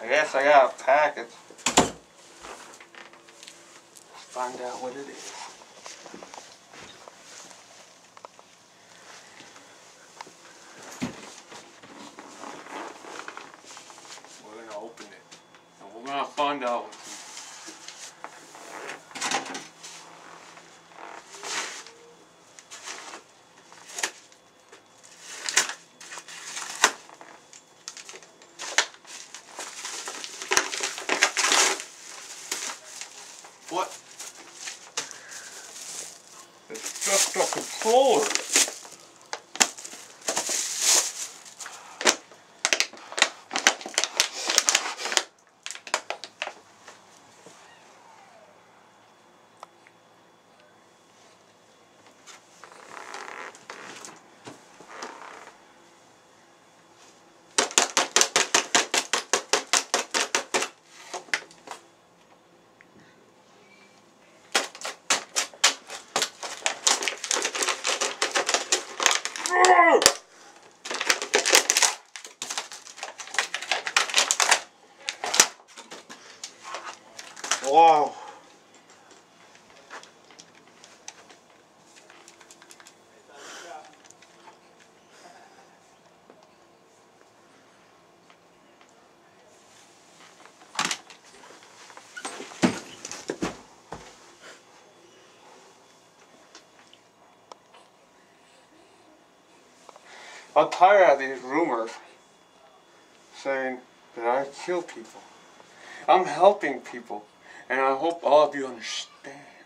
guess I got a package. Let's find out what it is. We're gonna open it. And we're gonna find out what's in it. What? It's just a controller. Wow. I'm tired of these rumors saying that I kill people. I'm helping people, and I hope all of you understand.